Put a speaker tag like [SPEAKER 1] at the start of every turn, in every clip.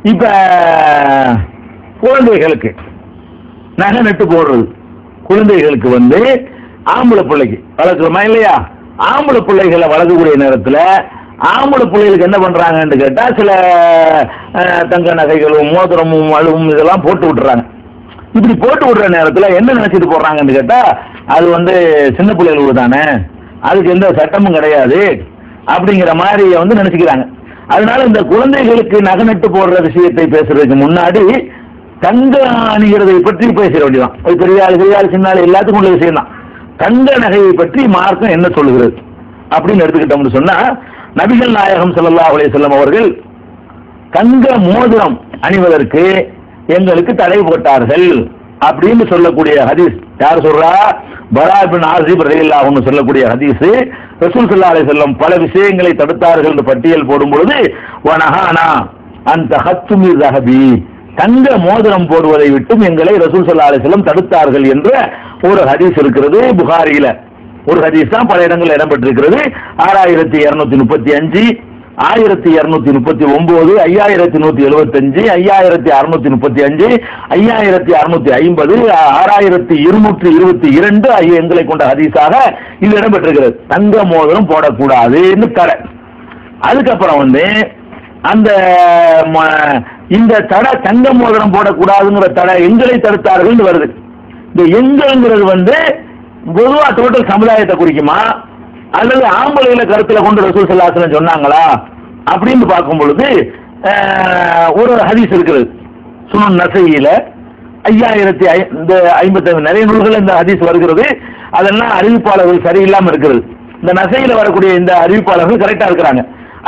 [SPEAKER 1] இப்ப குழந்தைகளுக்கு நகை நட்டு போடுறது, குழந்தைகளுக்கு வந்து ஆம்பளை பிள்ளைக்கு வளர்க்குறோமா இல்லையா? ஆம்பளை பிள்ளைகளை வளர்க்கக்கூடிய நேரத்தில் ஆம்பளை பிள்ளைகளுக்கு என்ன பண்றாங்கன்னு கேட்டா, சில தங்க நகைகளும் மோதிரமும் அழுவும் இதெல்லாம் போட்டு விட்டுறாங்க. இப்படி போட்டு விடுற நேரத்தில் என்ன நினைச்சிட்டு போடுறாங்கன்னு கேட்டா, அது வந்து சின்ன பிள்ளைகளுக்கு தானே, அதுக்கு எந்த சட்டமும் கிடையாது அப்படிங்கிற மாதிரி வந்து நினைச்சுக்கிறாங்க. அதனால இந்த குழந்தைகளுக்கு நகை நட்டு போடுற விஷயத்தை பேசுறதுக்கு முன்னாடி தங்க அணிகிறதை பற்றி பேசுற வேண்டியதான். பெரியாள் சின்னாள் எல்லாத்துக்கும் உள்ள விஷயம் தான். தங்க நகையை பற்றி மார்க்கம் என்ன சொல்லுகிறது அப்படின்னு எடுத்துக்கிட்டோம்னு சொன்னா, நபிகள் நாயகம் ஸல்லல்லாஹு அலைஹி வஸல்லம் அவர்கள் தங்க மோதிரம் அணிவதற்கு எங்களுக்கு தடை போட்டார்கள் அப்படின்னு சொல்லக்கூடிய ஹதீஸ் யார் சொல்றா? பரா இப்னு ஆஸிப் ரலியல்லாஹு அன்ஹு சொல்லக்கூடிய ஹதீஸ். ரசூல் ஸல்லல்லாஹு அலைஹி வஸல்லம் பல விஷயங்களை தடுத்தார்கள் என்று பட்டியல் போடும் பொழுது, வனஹானா அன் தஹத்துமி ஸஹபி, தங்க மோதிரம் போடுவதை விட்டும் எங்களை ரசூல் ஸல்லல்லாஹு அலைஹி வஸல்லம் தடுத்தார்கள் என்ற ஒரு ஹதீஸ் இருக்கிறது புகாரியில. ஒரு ஹதீஸ் தான் பல இடங்களில் இடம்பெற்றிருக்கிறது. 6235, 1239, 5175, 5635, 5650, 6222 எண்களை கொண்ட ஹதீஸாக இது இடம்பெற்றிருக்கிறது. தங்க மோதிரம் போடக்கூடாதுன்னு தடை. அதுக்கப்புறம் வந்து அந்த இந்த தடை தங்க மோதிரம் போடக்கூடாதுங்கிற தடை எங்களை தடுத்தார்கள் வருது. இந்த எங்கள்ங்கிறது வந்து பொதுவா டோட்டல் சமுதாயத்தை குறிக்குமா அல்லது ஆம்பளைகளை கருத்துல கொண்டு ரசூல் ஸல்லல்லாஹு அலைஹி வஸல்லம் சொன்னாங்களா அப்படின்னு பார்க்கும் பொழுது ஒரு ஹதீஸ் இருக்கிறது சுனன் நஸஈல 5055 நிறைய நூல்கள் இந்த ஹதீஸ் வருகிறது. அதெல்லாம் அறிவிப்பாளர்கள் சரியில்லாம இருக்கிறது. இந்த நஸஈல வரக்கூடிய இந்த அறிவிப்பாளர்கள் கரெக்டா இருக்கிறாங்க.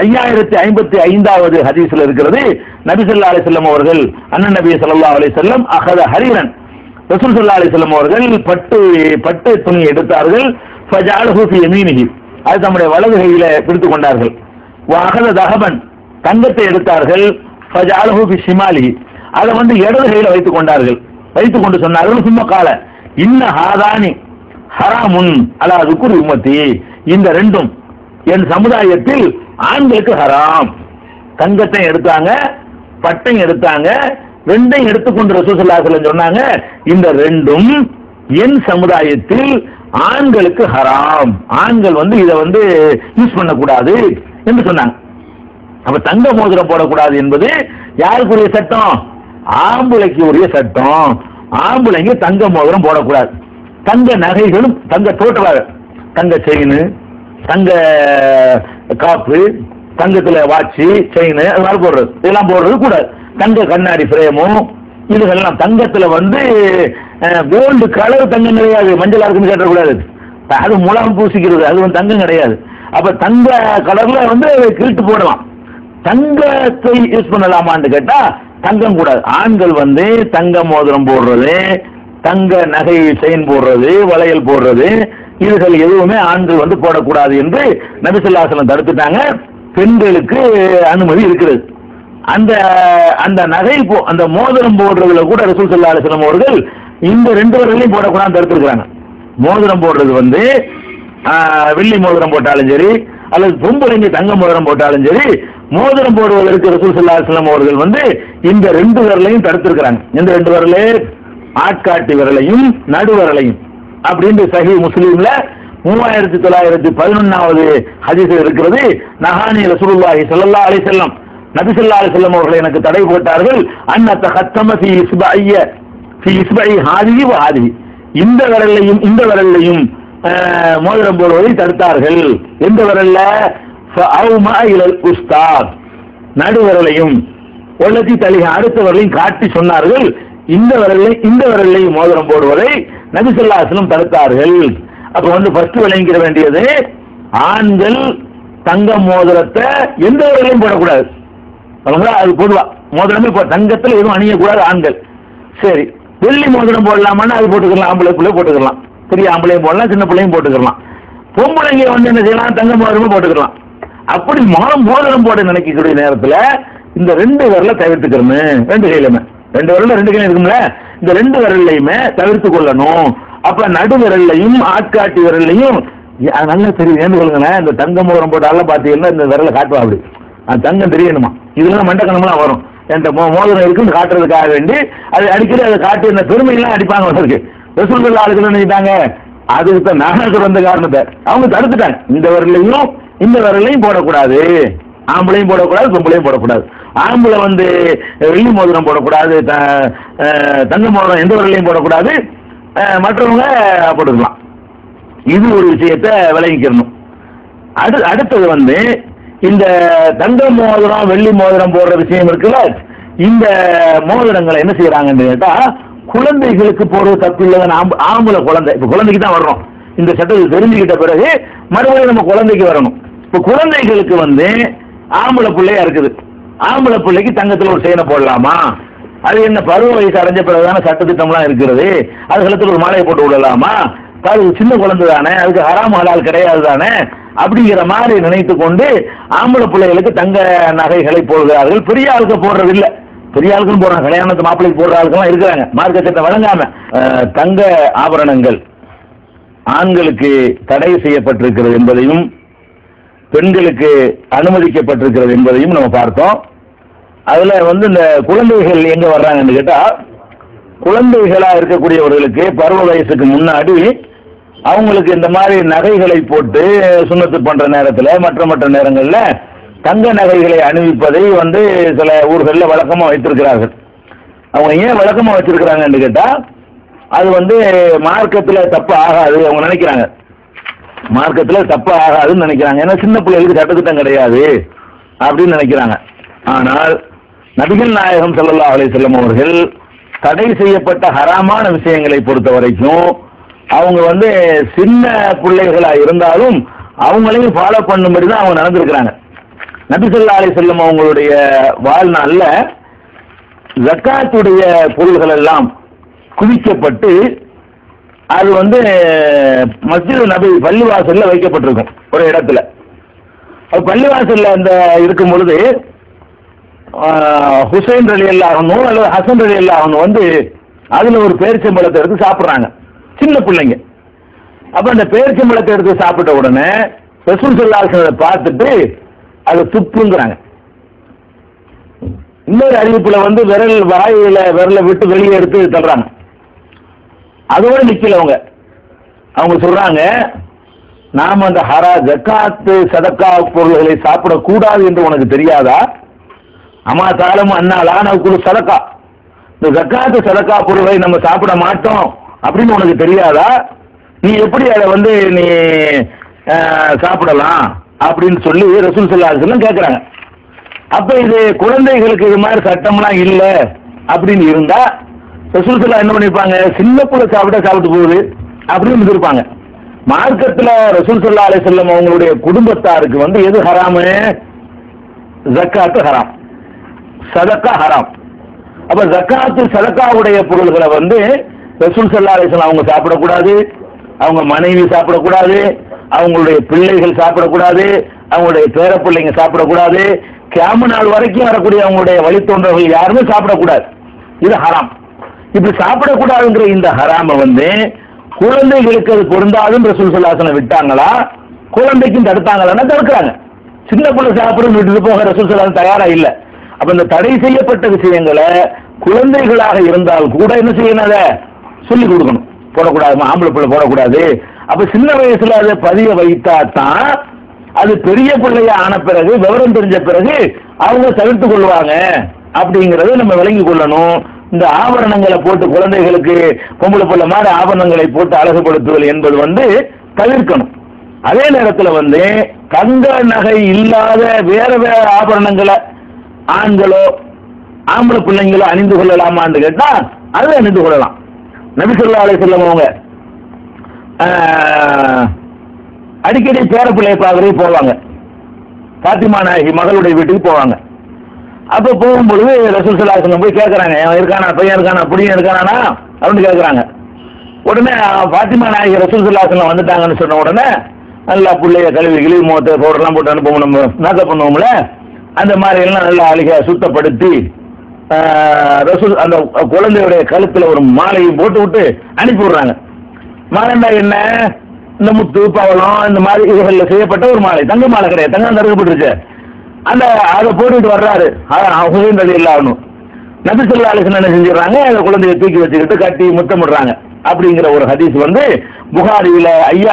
[SPEAKER 1] 5055வது ஹதீஸ்ல இருக்கிறது, நபி ஸல்லல்லாஹு அலைஹி வஸல்லம் அவர்கள் அண்ணன் நபி ஸல்லல்லாஹு அலைஹி வஸல்லம் அகத ஹரீரன், ரசூல் ஸல்லல்லாஹு அலைஹி வஸல்லம் அவர்கள் பட்டு துணி எடுத்தார்கள். ஃபஜஅலஹு ஃபீ யமீனிஹி, அது தம்முடைய வலது கையில பிடித்துக் கொண்டார்கள். வஅகத தஹபன், தங்கத்தை எடுத்தார்கள். ஃபஜஅலஹு ஃபீ ஷிமாலிஹி, அதை வந்து இடது கையில வைத்துக் கொண்டார்கள். வைத்துக் கொண்டு சொன்னார்கள், சும்ம கால இன்ன ஹாதானி ஹராமுன் அலா ذுக்ரி உம்மத்தி, இந்த ரெண்டும் என் சமுதாயத்தில் ஆண்களுக்கு ஹராம். தங்கத்தை எடுத்தாங்க, பட்டையும் எடுத்தாங்க, ரெண்டையும் எடுத்துக்கொண்டு ரசூல் ஸல்லல்லாஹு அலைஹி வஸல்லம் சொன்னாங்க, இந்த ரெண்டும் என் சமுதாயத்தில் ஆண்களுக்கு ஹராம், ஆண்கள் வந்து இதை வந்து யூஸ் பண்ணக்கூடாது என்று சொன்னாங்க. அப்ப தங்க மோதிரம் போடக்கூடாது என்பது யாருக்குரிய சட்டம்? ஆம்பளைக்கு உரிய சட்டம். ஆம்பளைங்க தங்க மோதிரம் போடக்கூடாது. தங்க நகைகளும் தங்க டோட்டலாக தங்க செயின், தங்க காப்பு, தங்கத்துல வாட்சி செயின் அது மாதிரி போடுறது, இதெல்லாம் போடுறது கூடாது. தங்க கண்ணாடி பிரேமும் இதுகள்லாம் தங்கத்துல வந்து கோல்டு கலர் தங்கம் கிடையாது, மஞ்சளா இருக்குன்னு கேட்டக்கூடாது. அது முலாம் பூசிக்கிறது, அது வந்து தங்கம் கிடையாது. அப்ப தங்க கலர்ல வந்து கிழிட்டு போடலாம். தங்கத்தை யூஸ் பண்ணலாமான்னு கேட்டா தங்கம் கூடாது. ஆண்கள் வந்து தங்க மோதிரம் போடுறது, தங்க நகை செயின் போடுறது, வளையல் போடுறது, இதுகள் எதுவுமே ஆண்கள் வந்து போடக்கூடாது என்று நபி ஸல்லல்லாஹு அலைஹி வஸல்லம் தடுத்துட்டாங்க. பெண்களுக்கு அனுமதி இருக்கிறது. அந்த அந்த நகை அந்த மோதிரம் போடுறதுல கூட ரசூல் ஸல்லல்லாஹு அலைஹி வஸல்லம் அவர்கள் இந்த ரெண்டு வரலையும் போடக்கூடாது தடுத்துருக்காங்க. மோதிரம் போடுறது வந்து வெள்ளி மோதிரம் போட்டாலும் சரி அல்லது பொம்பளைங்க தங்க மோதிரம் போட்டாலும் சரி, மோதிரம் போடுவதற்கு ரசூல் ஸல்லல்லாஹு அலைஹி வஸல்லம் அவர்கள் வந்து இந்த ரெண்டு விரலையும் தடுத்திருக்கிறாங்க. இந்த ரெண்டு விரலே ஆட்காட்டி விரலையும் நடுவரலையும் அப்படின்னு சஹீஹ் முஸ்லிம்ல 3911வது ஹதீஸ் இருக்கிறது. நஹானி ரசூலுல்லாஹி ஸல்லல்லாஹு அலைஹி வஸல்லம், நபி ஸல்லல்லாஹு அலைஹி வஸல்லம் அவர்கள் எனக்கு தடை போட்டார்கள். அன்ன தகத்தம ஃபீ இஸ்பஇ ஹாதிஹி வ ஹாதிஹி, இந்த விரலையும் இந்த விரலையும் மோதிரம் போடுவதை தடுத்தார்கள். எந்த விரல்ல? ஃபஅவுமா இலல் உஸ்தாத், நடுவிரலையும் ஒல்லத்தி தலிஹ அடுத்த விரலையும் காட்டி சொன்னார்கள், இந்த விரலையும் மோதிரம் போடுவதை நபி ஸல்லல்லாஹு அலைஹி வஸல்லம் தடுத்தார்கள். அப்ப வந்து ஃபர்ஸ்ட் விளங்கிட வேண்டியது, ஆண்கள் தங்க மோதிரத்தை எந்த விரலையும் போடக்கூடாது. அது பொதுவா மோதிரமே தங்கத்தில் எதுவும் அணியக்கூடாது ஆண்கள். சரி, வெள்ளி மோதிரம் போடலாமான்னு அது போட்டுக்கலாம், ஆம்பளைக்குள்ளே போட்டுக்கலாம். பெரிய ஆம்பளையும் போடலாம், சின்ன பிள்ளையும் போட்டுக்கலாம். பொம்பளைங்க வந்து என்ன செய்யலாம்? தங்க மோதிரமும் போட்டுக்கலாம். அப்படி மோதிரம் போட நினைக்கக்கூடிய நேரத்தில் இந்த ரெண்டு விரலை தவிர்த்துக்கணும். ரெண்டு கையிலுமே ரெண்டு விரல ரெண்டு கையிலும் இருக்கும்ல, இந்த ரெண்டு விரல்லையுமே தவிர்த்து கொள்ளணும். அப்ப நடு விரல்லையும் ஆட்காட்டி விரல்லையும் நல்லா தெரியும். ஏன்னு கொள்ளுங்களேன், இந்த தங்க மோதிரம் போட்டாலும் பாத்தீங்கன்னா இந்த விரலை காட்டுவா, அப்படி தங்கம் தெரியணுமா, இதுல மண்டக்கணம்லாம் வரும். என்ற மோதிரம் இருக்குன்னு காட்டுறதுக்காக வேண்டி அது அடிக்கடி அதை காட்டி இந்த பெருமையெல்லாம் அடிப்பாங்க அவருக்கு. ரசூல் ஸல்லல்லாஹு அலைஹி வஸல்லம் நினைத்தாங்க அதுக்கு தான் நாகர் வந்த காரணத்தை அவங்க தடுத்துட்டாங்க. இந்த விரலையும் இந்த விரலையும் போடக்கூடாது, ஆம்பளையும் போடக்கூடாது பொம்பளையும் போடக்கூடாது. ஆம்பளை வந்து வெள்ளி மோதிரம் போடக்கூடாது, தங்க மோதிரம் எந்த விரலையும் போடக்கூடாது, மற்றவங்க போட்டுக்கலாம். இது ஒரு விஷயத்தை விளங்கிக்கணும். அடுத்தது வந்து இந்த தங்க மோதிரம் வெள்ளி மோதிரம் போடுற விஷயம் இருக்குல்ல, இந்த மோதிரங்களை என்ன செய்யறாங்கன்னு கேட்டா குழந்தைகளுக்கு போடுறது தப்பு இல்லைங்க. ஆம்பளை குழந்தை இப்ப குழந்தைக்கு தான் வர்றோம், இந்த சட்டத்தை தெரிஞ்சுக்கிட்ட பிறகு மறுபடியும் நம்ம குழந்தைக்கு வரணும். இப்ப குழந்தைகளுக்கு வந்து ஆம்பளை பிள்ளையா இருக்குது, ஆம்பளை பிள்ளைக்கு தங்கத்தில் ஒரு செயினை போடலாமா? அது என்ன பருவ வயசு அடைஞ்ச பிறகுதான சட்டத்திட்டம்லாம் இருக்கிறது, அது கழுத்துல ஒரு மாலையை போட்டு விடலாமா? அது சின்ன குழந்தை தானே, அதுக்கு ஹராம் ஹலால் கிடையாது தானே அப்படிங்கிற மாதிரி நினைத்து கொண்டு ஆம்பளை பிள்ளைகளுக்கு தங்க நகைகளை போடுகிறார்கள். பெரிய ஆளுக்கு போடுறது இல்லை, பெரிய ஆளுக்கும் போடுறாங்க, கல்யாணத்து மாப்பிள்ளைக்கு போடுற ஆளுக்கெல்லாம் இருக்கிறாங்க மார்க்க சட்டத்தை வழங்காம. தங்க ஆபரணங்கள் ஆண்களுக்கு தடை செய்யப்பட்டிருக்கிறது என்பதையும் பெண்களுக்கு அனுமதிக்கப்பட்டிருக்கிறது என்பதையும் நம்ம பார்த்தோம். அதுல வந்து இந்த குழந்தைகள் எங்க வர்றாங்கன்னு கேட்டா, குழந்தைகளா இருக்கக்கூடியவர்களுக்கு பருவ வயசுக்கு முன்னாடி அவங்களுக்கு இந்த மாதிரி நகைகளை போட்டு சுண்ணத்து பண்ற நேரத்தில் மற்ற நேரங்களில் தங்க நகைகளை அணிவிப்பதை வந்து சில ஊர்களில் வழக்கமா வைத்திருக்கிறார்கள். அவங்க ஏன் வழக்கமா வச்சிருக்கிறாங்கன்னு கேட்டா, அது வந்து மார்க்கத்தில் தப்பு ஆகாது அவங்க நினைக்கிறாங்க, மார்க்கத்தில் தப்பு ஆகாதுன்னு நினைக்கிறாங்க. ஏன்னா சின்ன பிள்ளைகளுக்கு சட்டத்திட்டம் கிடையாது அப்படின்னு நினைக்கிறாங்க. ஆனால் நபிகள் நாயகம் ஸல்லல்லாஹு அலைஹி வஸல்லம் அவர்கள் தடை செய்யப்பட்ட ஹராமான விஷயங்களை பொறுத்த வரைக்கும் அவங்க வந்து சின்ன பிள்ளைகளா இருந்தாலும் அவங்களையும் ஃபாலோ பண்ணும்படி தான் அவங்க நடந்திருக்கிறாங்க. நபி ஸல்லல்லாஹு அலைஹி வஸல்லம் அவங்களுடைய வாழ்நாள்ல ஜக்காத்துடைய பொருள்கள் எல்லாம் குவிக்கப்பட்டு அது வந்து மஸ்ஜித் நபி பள்ளிவாசல்ல வைக்கப்பட்டிருக்கும் ஒரு இடத்துல. அது பள்ளிவாசல்ல அந்த இருக்கும் பொழுது ஹுசைன் ரலியல்லாஹு அன்ஹு அல்லது ஹசன் ரலியல்லாஹு அன்ஹு வந்து அதுல ஒரு பேரிச்சம்பழத்தை எடுத்து சாப்பிட்றாங்க சின்ன பிள்ளைங்க. அப்ப அந்த பேரிச்சம்பழத்தை எடுத்து சாப்பிட்ட உடனே ரசூல் ஸல்லல்லாஹு அலைஹி வஸல்லம் பார்த்துட்டு அதை துப்புங்கிறாங்க. இன்னொரு அறிவிப்புல வந்து விரலை விட்டு வெளியே எடுத்து தள்ளுறாங்க. அதோட நிக்கல அவங்க சொல்றாங்க, நாம அந்த ஜக்காத்து சதக்கா பொருள்களை சாப்பிடக்கூடாது என்று உனக்கு தெரியாதா? அம்மா தாளம் அண்ணாலான குழு சதக்கா, இந்த ஜக்காத்து சதக்கா பொருள்களை நம்ம சாப்பிட மாட்டோம் அப்படின்னு உனக்கு தெரியாதா? நீ எப்படி அதை வந்து நீ சாப்பிடலாம் அப்படின்னு சொல்லி ரசூல் ஸல்லல்லாஹு அலைஹி வஸல்லம் கேட்கிறாங்க. அப்ப இது குழந்தைகளுக்கு இது மாதிரி சட்டம்லாம் இல்லை அப்படின்னு இருந்தா ரசூல் ஸல்லல்லாஹு என்ன பண்ணிருப்பாங்க, சின்ன பிள்ளை சாப்பிட்டு போகுது அப்படின்னு இருப்பாங்க. மார்க்கத்தில் ரசூல் ஸல்லல்லாஹு அலைஹி வஸல்லம் அவங்களுடைய குடும்பத்தாருக்கு வந்து எது ஹராமு? ஜக்காத்து ஹராம், சதக்கா ஹராம். அப்ப ஜக்காத்து சதக்காவுடைய பொருள்களை வந்து ரசூல் ஸல்லல்லாஹு அலைஹி வஸல்லம் அவங்க சாப்பிடக்கூடாது, அவங்க மனைவி சாப்பிடக்கூடாது, அவங்களுடைய பிள்ளைகள் சாப்பிடக்கூடாது, அவங்களுடைய பேர பிள்ளைங்க சாப்பிடக்கூடாது, கியாமத் நாள் வரைக்கும் வரக்கூடிய அவங்களுடைய வழித்தோன்றவர்கள் யாருமே சாப்பிடக்கூடாது. இது ஹராம். இப்படி சாப்பிடக்கூடாதுங்கிற இந்த ஹராம வந்து குழந்தைகளுக்கு அது பொருந்தாதுன்னு ரசூல் ஸல்லல்லாஹு அலைஹி வஸல்லம் விட்டாங்களா, குழந்தைக்கும் தடுத்தாங்களான்னா தடுக்கிறாங்க. சின்ன பிள்ளை சாப்பிடுன்னு விட்டுட்டு போக ரசூல் ஸல்லல்லாஹு அலைஹி வஸல்லம் தயாரா இல்லை. அப்ப இந்த தடை செய்யப்பட்ட விஷயங்களை குழந்தைகளாக இருந்தால் கூட என்ன செய்யணும், அதை சொல்லிக் கொடுக்கணும். போடக்கூடாது, ஆம்பளை பிள்ளை போடக்கூடாது. அப்ப சின்ன வயசுல அதை பதிய வைத்தா தான் அது பெரிய பிள்ளைய ஆன பிறகு விவரம் தெரிஞ்ச பிறகு அவங்க தவிர்த்து கொள்வாங்க அப்படிங்கறத நம்ம விளங்கி கொள்ளணும். இந்த ஆபரணங்களை போட்டு குழந்தைகளுக்கு பொம்பளை பிள்ளை மாதிரி ஆபரணங்களை போட்டு அழகுபடுத்துதல் என்பது வந்து தவிர்க்கணும். அதே நேரத்தில் வந்து தங்க நகை இல்லாத வேற ஆபரணங்களை ஆண்களோ ஆம்பளை பிள்ளைங்களோ அணிந்து கொள்ளலாமான்னு கேட்டா அதை அணிந்து கொள்ளலாம். நபி ஸல்லல்லாஹு அலைஹி வஸல்லம் அவங்க அடிக்கடி பேர பிள்ளையை பார்க்கறதுக்கு போவாங்க. பாத்திமா நாயகி மகளுடைய வீட்டுக்கு போவாங்க. அப்ப போகும்பொழுது ரசூல் ஸல்லல்லாஹு அலைஹி வஸல்லம் போய் கேட்கறாங்க, இருக்கானா பையன் இருக்கானா புடியும் இருக்கானா அப்படின்னு கேட்கறாங்க. உடனே பாத்திமா நாயகி ரசூல் ஸல்லல்லாஹு அலைஹி வஸல்லம் வந்துட்டாங்கன்னு சொன்ன உடனே நல்லா பிள்ளைய கழுவி முகத்தை பவுடர்லாம் போட்டு அனுப்புவோம், நம்ம மேக்கப் பண்ணுவோம்ல, அந்த மாதிரி எல்லாம் நல்லா அழகா சுத்தப்படுத்தி ரசூல் அந்த குழந்தையுடைய கழுத்துல ஒரு மாலையும் போட்டு விட்டு அனுப்பி விடுறாங்க. மாலைண்டா என்ன, இந்த முத்து பவளம் இந்த மாதிரி இதுகளில் செய்யப்பட்ட ஒரு மாலை, தங்க மாலை கிடையாது, தங்கம் தடுக்கப்பட்டுருச்சு. அந்த அதை போட்டுட்டு வர்றாரு ஹுசைன் ரலியல்லாஹு அன்ஹு. நபி ஸல்லல்லாஹு அலைஹி வஸல்லம் என்ன செஞ்சிடறாங்க, அந்த குழந்தையை தூக்கி வச்சுக்கிட்டு கட்டி முத்தமிடுறாங்க. அப்படிங்கிற ஒரு ஹதீஸ் வந்து புகாரியில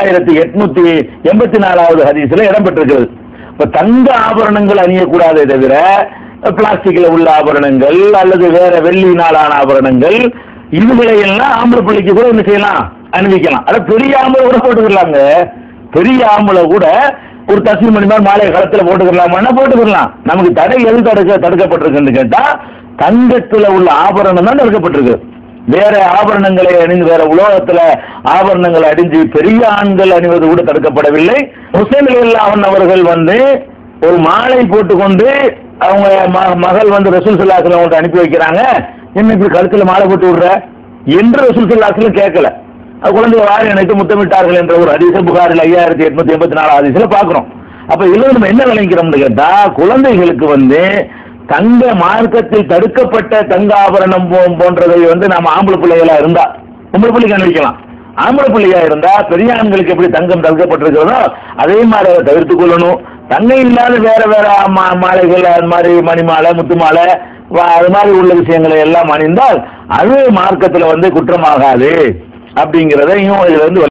[SPEAKER 1] 5884வது ஹதீஸ்ல இடம்பெற்றிருக்கிறது. இப்ப தங்க ஆபரணங்கள் அணியக்கூடாதே தவிர பிளாஸ்டிக்ல உள்ள ஆபரணங்கள் அல்லது வேற வெள்ளியினாலான ஆபரணங்கள் இதுகளை எல்லாம் ஆம்பளை பிள்ளைக்கு கூட என்ன செய்யலாம், அணிவிக்கலாம். அத பெரிய ஆம்பளை கூட போட்டுக்கலாங்க. பெரிய ஆம்பளை கூட ஒரு தஸ்மி மணி மாதிரி மாலை களத்துல போட்டுக்கலாமா, போட்டுக்கலாம். நமக்கு தடை எது தடுக்கப்பட்டிருக்குன்னு கேட்டா தங்கத்துல உள்ள ஆபரணம் தான் தடுக்கப்பட்டிருக்கு. வேற ஆபரணங்களை அணிந்து வேற உலோகத்துல ஆபரணங்களை அணிஞ்சு பெரிய ஆண்கள் அணிவது கூட தடுக்கப்படவில்லை. ஹுசைன் ரலியல்லாஹு அன்ஹு அவர்கள் வந்து ஒரு மாலை போட்டுக்கொண்டு அவங்க மகள் வந்து ரசூல் ஸல்லல்லாஹு அலைஹி வஸல்லம் அனுப்பி வைக்கிறாங்க. என்ன இப்படி கழுத்துல மாலை போட்டு விடுற என்று ரசூல் ஸல்லல்லாஹு அலைஹி வஸல்லம் கேட்கல. குழந்தை வாரி அணைத்து முத்தமிட்டார்கள் என்ற ஒரு ஹதீஸ புகாரில் 5884 ஹதீஸ்ல பாக்குறோம். அப்ப இதுல நம்ம என்ன விளங்கிறோம்னு கேட்டா, குழந்தைகளுக்கு வந்து தங்க மார்க்கத்தில் தடுக்கப்பட்ட தங்க ஆபரணம் போன்றதை வந்து நம்ம ஆம்பளை பிள்ளைகளா இருந்தா பொம்பளை பிள்ளைக்கு அணிவிக்கலாம். ஆம்பளை பிள்ளையா இருந்தா பெரிய ஆண்களுக்கு எப்படி தங்கம் தடுக்கப்பட்டிருக்கிறதோ அதே மாதிரி அதை தவிர்த்துக் கொள்ளணும். தங்கம் இல்லாத வேற வேற மாலைகள், அது மாதிரி மணி மாலை, முத்து மாலை, அது மாதிரி உள்ள விஷயங்களை எல்லாம் அணிந்தால் அது மார்க்கத்துல வந்து குற்றமாகாது அப்படிங்கிறதையும் இதுல இருந்து